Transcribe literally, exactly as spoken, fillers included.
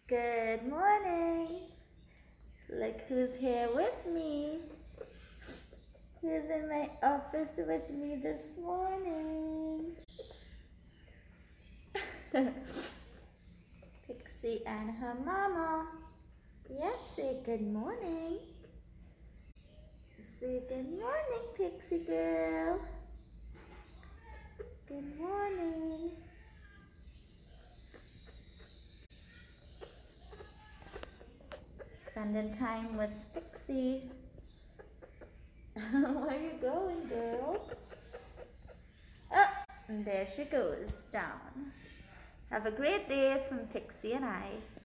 Good morning. Look who's here with me. Who's in my office with me this morning? Pixie and her mama. Yes, say good morning. Say good morning, Pixie girl. Good morning. Spending time with Pixie. Where are you going, girl? Oh, and there she goes down. Have a great day from Pixie and I.